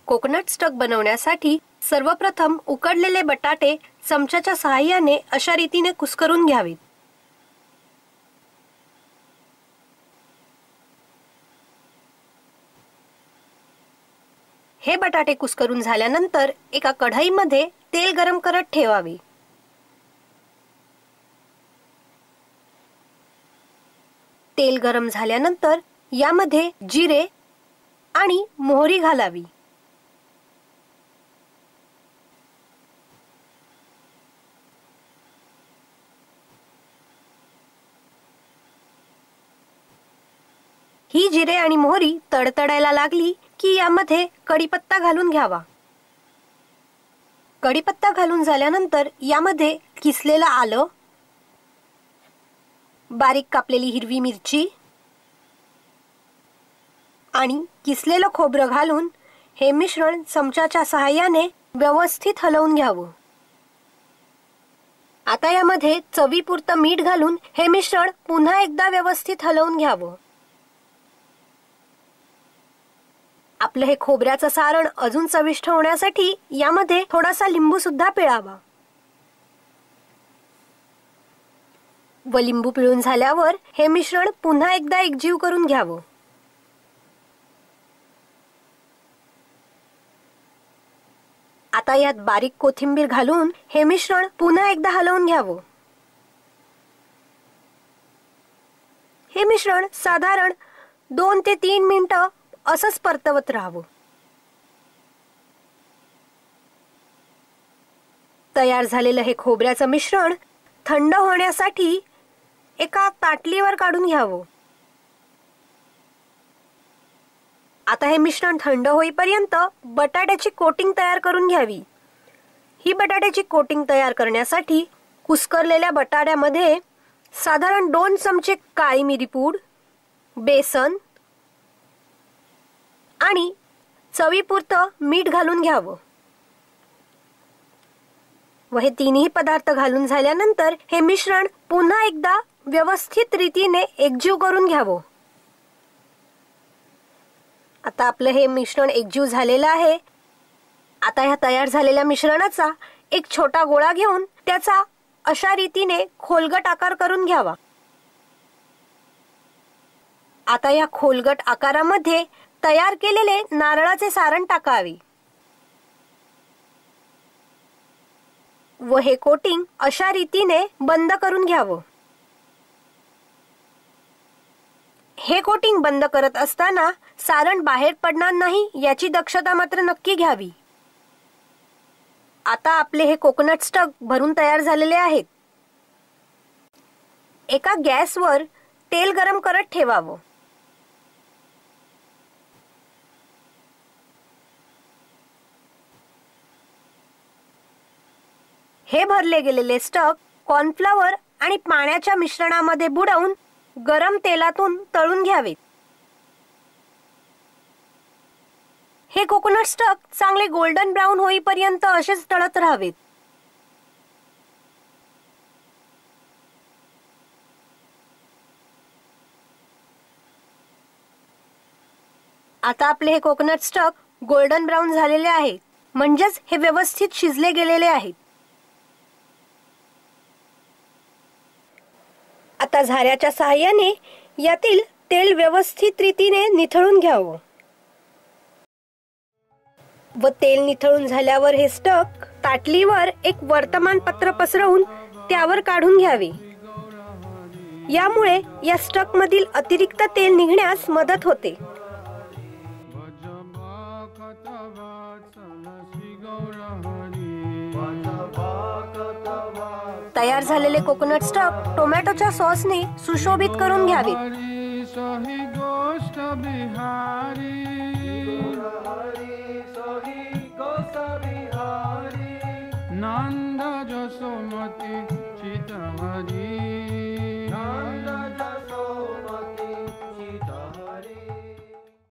Coconut stuck बनवण्यासाठी सर्वप्रथम उकडलेले बटाटे चमच्याच्या सहाय्याने अशा रीतीने कुस्करून घ्यावेत. हे बटाटे कुस्करून झाल्यानंतर एका कढईमध्ये तेल गरम करत ठेवावे. तेल गरम झाल्यानंतर यामध्ये जिरे आणि मोहरी घालावी. ही जिरे आणि मोहरी तडतडायला लागली की यामध्ये कढीपत्ता घालून घ्यावा. कढीपत्ता घालून झाल्यानंतर यामध्ये किसलेलं आलं, बारीक कापलेली हिरवी मिरची आणि किसलेलं खोबरं घालून हे मिश्रण चमच्याच्या सहाय्याने व्यवस्थित हलवून घ्यावं. आता यामध्ये चवीपुरतं मीठ घालून हे मिश्रण पुन्हा एकदा व्यवस्थित हलवून घ्यावं. आपलं हे खोबऱ्याचं सारण अजून चविष्ट होण्यासाठी यामध्ये थोडासा लिंबू सुद्धा पिळावा. व लिंबू पिळून झाल्यावर हे मिश्रण पुन्हा एकदा एकजीव करून घ्यावं. आता यात बारीक कोथिंबीर घालून हे मिश्रण पुन्हा एकदा हलवून घ्यावं. हे मिश्रण साधारण 2 ते 3 मिनिटं असंच परतवत राहावं. तयार झालेलं हे खोबऱ्याचं मिश्रण थंड होण्यासाठी एका ताटलीवर काढून घ्यावं. आता हे मिश्रण थंड होईपर्यंत बटाट्याची कोटिंग तयार करून घ्यावी. ही बटाट्याची कोटिंग तयार करण्यासाठी कुस्करलेल्या बटाट्यामध्ये साधारण 2 चमचे काळी मिरी पूड, बेसन आणि चवीपुरतं मीठ घालून घ्यावं. व हे तिन्ही पदार्थ घालून झाल्यानंतर हे मिश्रण पुन्हा एकदा व्यवस्थित रीतीने एकजीव करून घ्यावं. आता आपलं हे मिश्रण एकजीव झालेलं आहे. आता ह्या तयार झालेल्या मिश्रणाचा एक छोटा गोळा घेऊन त्याचा अशा रीतीने खोलगट आकार करून घ्यावा. आता या खोलगट आकारामध्ये तयार केलेले नारळाचे सारण टाकावे व हे कोटिंग अशा रीतीने बंद करून घ्यावं. हे कोटिंग बंद करत असताना सारण बाहेर पडणार नाही याची दक्षता मात्र नक्की घ्यावी. आता आपले हे कोकोनट स्टक भरून तयार झालेले आहेत. एका गॅसवर तेल गरम करत ठेवावं. हे भरले गेलेले स्टक कॉर्नफ्लॉवर आणि पाण्याच्या मिश्रणामध्ये बुडवून गरम तेलातून तळून घ्यावेत. हे कोकोनट स्टक चांगले गोल्डन ब्राऊन होईपर्यंत असेच तळत राहावेत. आता आपले हे कोकोनट स्टक गोल्डन ब्राऊन झालेले आहेत, म्हणजेच हे व्यवस्थित शिजले गेलेले आहेत. आता झाऱ्याच्या सहाय्याने यातील तेल व्यवस्थित रीतीने निथळून घ्यावं व तेल निथळून झाल्यावर हे स्टक ताटलीवर एक वर्तमानपत्र पसरवून त्यावर काढून घ्यावे. यामुळे या स्टक मधील अतिरिक्त तेल निघण्यास मदत होते. तयार झालेले कोकोनट स्टक टोमॅटोच्या सॉसने सुशोभित करून घ्यावेत. नंद जसोमती चितहरी